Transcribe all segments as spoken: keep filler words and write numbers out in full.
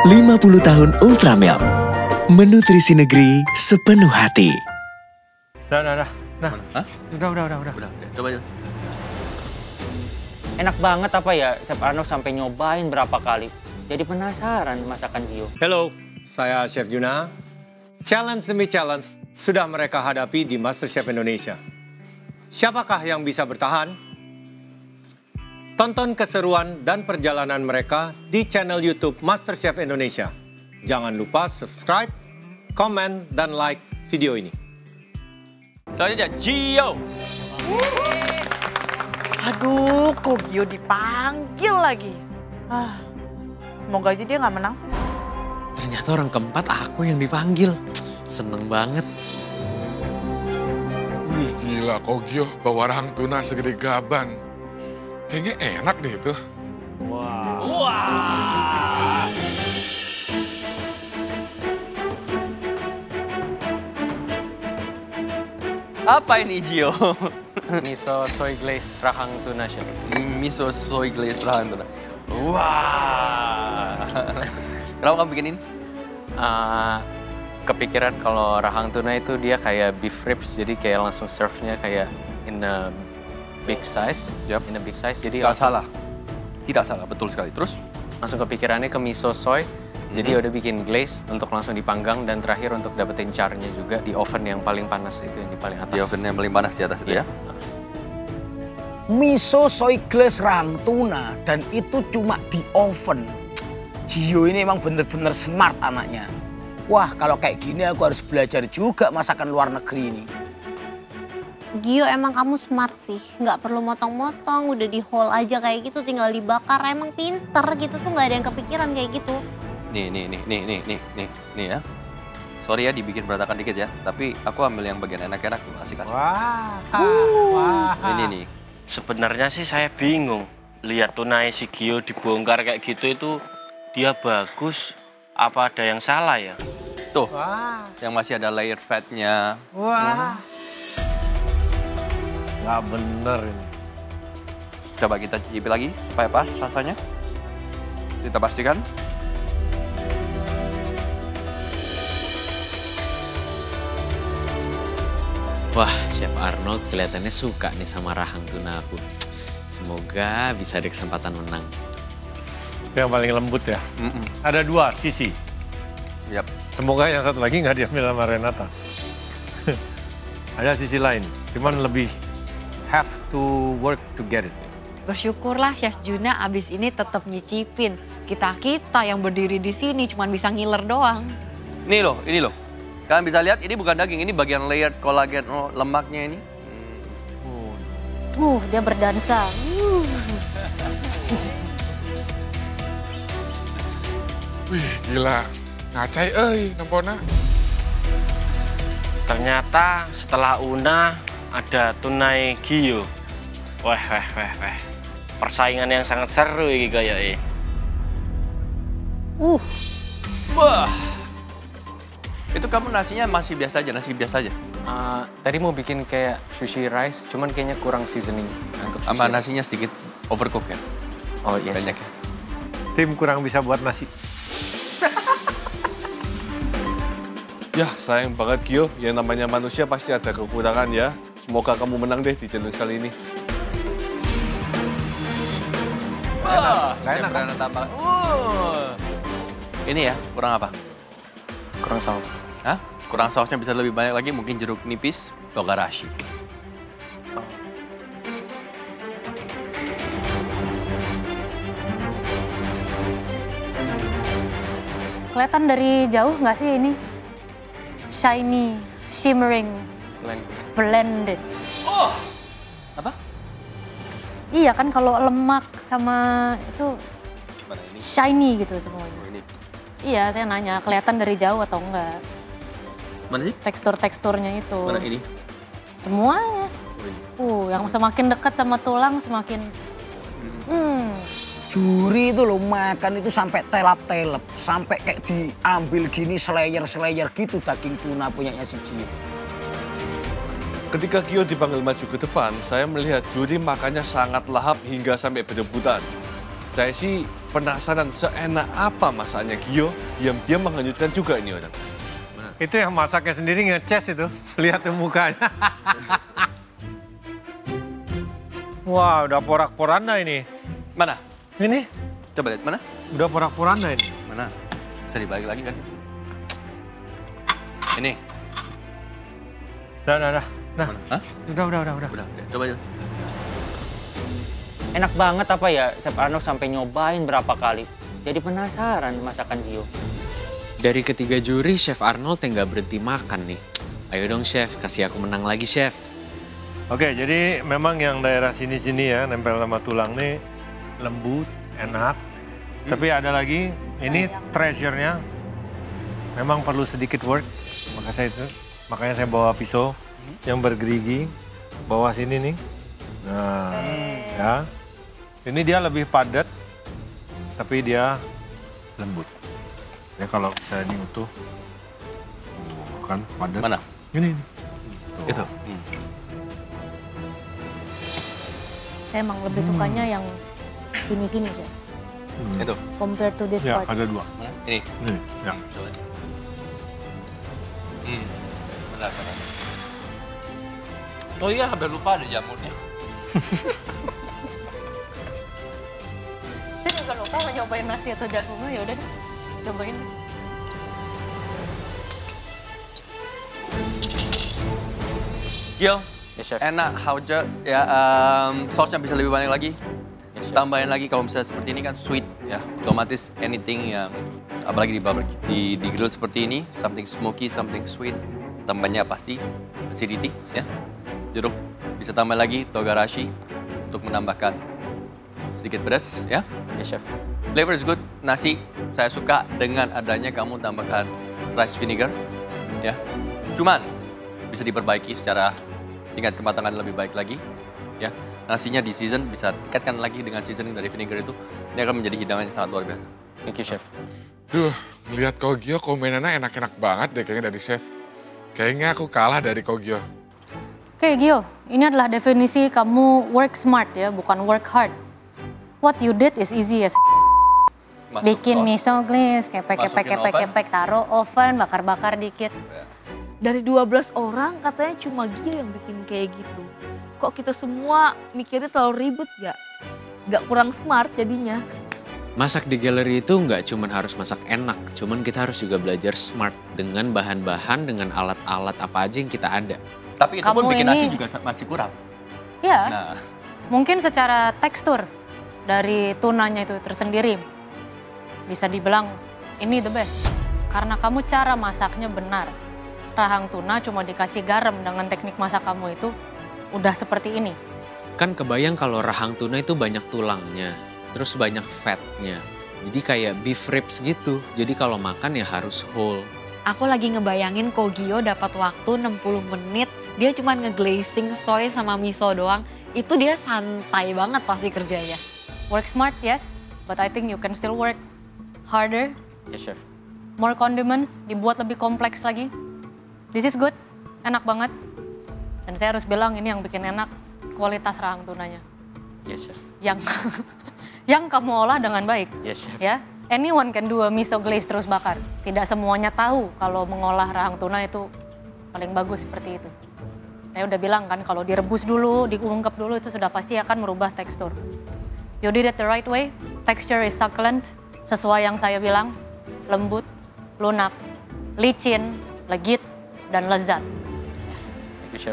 lima puluh tahun Ultramilk. Menutrisi negeri sepenuh hati. Udah, udah, udah. Nah, Hah? udah, udah, udah, udah. Udah, coba aja. Enak banget apa ya, Chef Arno sampai nyobain berapa kali. Jadi penasaran masakan Gio. Hello, saya Chef Juna. Challenge demi challenge sudah mereka hadapi di MasterChef Indonesia. Siapakah yang bisa bertahan? Tonton keseruan dan perjalanan mereka di channel YouTube MasterChef Indonesia. Jangan lupa subscribe, komen, dan like video ini. Selanjutnya, Gio. Aduh, kok Gio dipanggil lagi? Ah, semoga aja dia nggak menang sih. Ternyata orang keempat aku yang dipanggil. Seneng banget. Wih gila kok Gio bawa rahang tuna segede gaban. Kayaknya enak deh itu. Wah. Wah. Apa ini Gio? Miso soy glaze rahang tuna, Chef. Miso soy glaze rahang tuna. Wah. Kenapa kamu bikin ini? Uh, kepikiran kalau rahang tuna itu dia kayak beef ribs, jadi kayak langsung serve-nya kayak in a big size. Yep. In a big size, jadi Tidak langsung, salah. Tidak salah, betul sekali. Terus? langsung kepikirannya ke miso soy. Jadi Mhm. udah bikin glaze untuk langsung dipanggang dan terakhir untuk dapetin charnya juga di oven yang paling panas itu yang di paling atas. Di oven yang paling panas di atas itu Iya. ya? Miso soy glaze rahang tuna dan itu cuma di oven. Gio ini emang bener-bener smart anaknya. Wah, kalau kayak gini aku harus belajar juga masakan luar negeri ini. Gio, emang kamu smart sih, nggak perlu motong-motong, udah di whole aja kayak gitu, tinggal dibakar. Emang pinter gitu tuh, nggak ada yang kepikiran kayak gitu. Nih, nih, nih, nih, nih, nih, nih, nih ya. Sorry ya dibikin berantakan dikit ya, tapi aku ambil yang bagian enak-enak tuh, asik-asik. Wah. Wah. Ini nih. Sebenarnya sih saya bingung. Lihat tunai si Gio dibongkar kayak gitu itu dia bagus. Apa ada yang salah ya? Tuh, Wah. yang masih ada layer fatnya. Wah. Nggak bener ini. Coba kita cicipi lagi supaya pas rasanya. Kita pastikan. Wah, Chef Arnold kelihatannya suka nih sama rahang tuna aku. Semoga bisa ada kesempatan menang. Itu yang paling lembut ya. Mm-mm. Ada dua sisi. Yap. Semoga yang satu lagi nggak diambil sama Renata. Ada sisi lain, cuman lebih have to work to get it. Bersyukurlah Chef Juna abis ini tetap nyicipin. Kita-kita yang berdiri di sini cuma bisa ngiler doang. Nih loh, ini loh. Kalian bisa lihat ini bukan daging, ini bagian layered kolagen oh, lemaknya ini. Tuh, dia berdansa. Uh. Wih gila. Ngacai euy nampona. Ternyata setelah Una ada tunai Gio. Wah, wah, wah, wah. Persaingan yang sangat seru ini kayaknya. Uh. Wah. Itu kamu nasinya masih biasa aja, nasi biasa aja? Uh, tadi mau bikin kayak sushi rice, cuman kayaknya kurang seasoning. Untuk Sama sushi. nasinya sedikit overcook ya? Oh iya. Banyak ya? Tim kurang bisa buat nasi. Ya, sayang banget Gio. Yang namanya manusia pasti ada kekurangan ya. Semoga kamu menang deh di challenge kali ini. Wah, Nggak enak, saya tambah. Uh. Ini ya, kurang apa? Kurang saus. Hah? Kurang sausnya bisa lebih banyak lagi, mungkin jeruk nipis, togarashi. Kelihatan dari jauh nggak sih ini? Shiny, shimmering, Splendid. splendid. Oh! Apa? Iya kan kalau lemak sama itu Mana ini? shiny gitu semuanya. Oh, ini. Iya, saya nanya kelihatan dari jauh atau enggak. Mana sih? Tekstur-teksturnya itu. Mana ini? Semuanya. Oh, ini. Uh, yang semakin dekat sama tulang semakin hmm. Juri itu loh makan itu sampai telap-telep, sampai kayak diambil gini selayer-selayer gitu daging tuna punyanya si Gio. Ketika Gio dipanggil maju ke depan, saya melihat juri makannya sangat lahap hingga sampai berebutan. Saya sih penasaran seenak apa masaknya Gio. Diam-diam menghanyutkan juga ini orang. Mana? Itu yang masaknya sendiri nge-chest itu. Lihat tuh mukanya. Wah, udah porak-poranda ini. Mana? Ini. Coba lihat, mana? Udah porak-poranda ini. Mana? Bisa dibalik lagi kan? Ini. Udah, udah, udah. Nah, Hah? udah, udah, udah, udah. Udah, udah. Coba aja. Enak banget apa ya, Chef Arnold sampai nyobain berapa kali. Jadi penasaran masakan Gio. Dari ketiga juri, Chef Arnold yang nggak berhenti makan nih. Ayo dong Chef, kasih aku menang lagi Chef. Oke, jadi memang yang daerah sini-sini ya, nempel sama tulang nih lembut, enak. Hmm. Tapi ada lagi, ini treasure-nya memang perlu sedikit work. Maka saya itu, makanya saya bawa pisau hmm. yang bergerigi, bawa sini nih. Nah, hmm. ya. Ini dia lebih padat, tapi dia lembut. Ya kalau misalnya ini utuh, oh, kan padat. Mana? Ini. Tuh. Itu. Hmm. Saya emang lebih Hmm. sukanya yang sini-sini ya. Hmm. Itu. Compared to this Ya, part. ada dua. Mana? Ini. Ini, ya. Coba. Hmm. Benar, benar. Oh iya, hampir lupa ada jamurnya. Saya juga lupa mau nyobain nasi atau jagung, ya udah deh, cobain deh. Gio, ya, Chef. enak hauja ya, um, sausnya bisa lebih banyak lagi. Ya, Chef. Tambahin lagi kalau misalnya seperti ini kan sweet ya, otomatis anything yang apalagi di barbecue di, di grill seperti ini, something smoky, something sweet, tambahnya pasti acidity ya. Jeruk bisa tambah lagi togarashi untuk menambahkan sedikit pedas ya. Ya Chef. Flavor is good. Nasi saya suka dengan adanya kamu tambahkan rice vinegar ya. Cuman bisa diperbaiki secara tingkat kematangan lebih baik lagi ya. Nasinya di season bisa tingkatkan lagi dengan seasoning dari vinegar itu. Ini akan menjadi hidangan yang sangat luar biasa. Thank you Chef. Duh, melihat Kogyo komenannya enak-enak banget deh kayaknya dari chef. Kayaknya aku kalah dari Kogyo. Oke Gio, ini adalah definisi kamu work smart ya, bukan work hard. What you did is easy ya. Masuk Bikin sos. miso glaze, kepek kepek Masukin kepek oven. kepek, taruh oven, bakar-bakar dikit. Dari dua belas orang katanya cuma Gio yang bikin kayak gitu. Kok kita semua mikirnya terlalu ribet ya? Gak kurang smart jadinya. Masak di galeri itu nggak cuma harus masak enak, cuman kita harus juga belajar smart dengan bahan-bahan, dengan alat-alat apa aja yang kita ada. Tapi itu Kamu pun bikin ini- nasi juga masih kurang. Ya, Nah, mungkin secara tekstur dari tunanya itu tersendiri bisa dibilang ini the best. Karena kamu cara masaknya benar. Rahang tuna cuma dikasih garam dengan teknik masak kamu itu udah seperti ini. Kan kebayang kalau rahang tuna itu banyak tulangnya, terus banyak fatnya. Jadi kayak beef ribs gitu. Jadi kalau makan ya harus whole. Aku lagi ngebayangin Kogyo dapat waktu enam puluh menit, dia cuma ngeglazing soy sama miso doang. Itu dia santai banget pasti kerjanya. Work smart, yes, but I think you can still work harder. Ya Chef. More condiments, dibuat lebih kompleks lagi. This is good, enak banget. Dan saya harus bilang ini yang bikin enak, kualitas rahang tunanya. Ya Chef. Yang yang kamu olah dengan baik. Ya Chef. Ya, anyone can do a miso glaze terus bakar. Tidak semuanya tahu kalau mengolah rahang tuna itu paling bagus seperti itu. Saya udah bilang kan kalau direbus dulu, diungkep dulu itu sudah pasti akan merubah tekstur. You did it the right way, texture is succulent, sesuai yang saya bilang, lembut, lunak, licin, legit, dan lezat. Thank you Chef.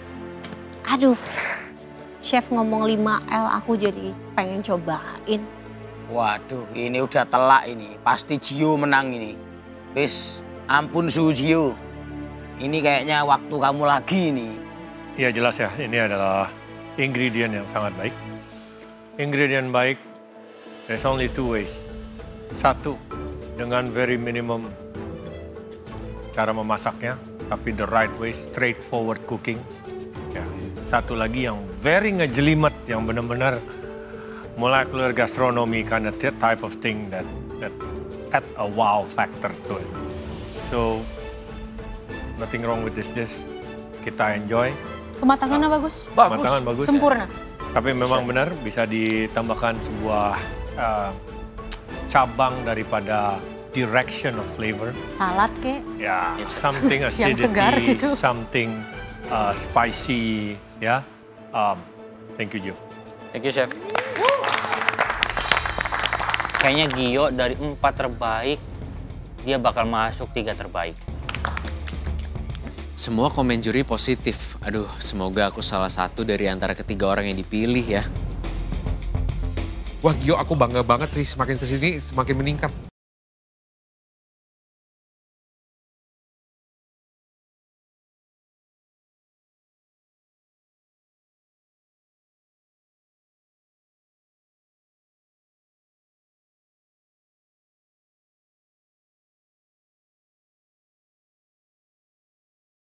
Aduh, Chef ngomong lima L aku jadi pengen cobain. Waduh, ini udah telak ini. Pasti Gio menang ini. Wis, ampun Su Gio. Ini kayaknya waktu kamu lagi ini. Ya jelas ya, ini adalah ingredient yang sangat baik. Ingredient baik, there's only two ways. Satu, dengan very minimum cara memasaknya, tapi the right way, straightforward cooking. Ya. Satu lagi yang very ngejelimet, yang benar-benar molecular gastronomy kind of type of thing that that add a wow factor to it. So nothing wrong with this dish. Kita enjoy. Kematangannya bagus? Kematangan bagus. Sempurna. Tapi memang benar bisa ditambahkan sebuah uh, cabang daripada direction of flavor. Salad kek. Ya, something Yang segar acidity, gitu. something uh, spicy, ya. Um, thank you, Gio. Thank you, Chef. Kayaknya Gio dari empat terbaik, dia bakal masuk tiga terbaik. Semua komen juri positif. Aduh, semoga aku salah satu dari antara ketiga orang yang dipilih ya. Wah Gio, aku bangga banget sih, semakin kesini semakin meningkat.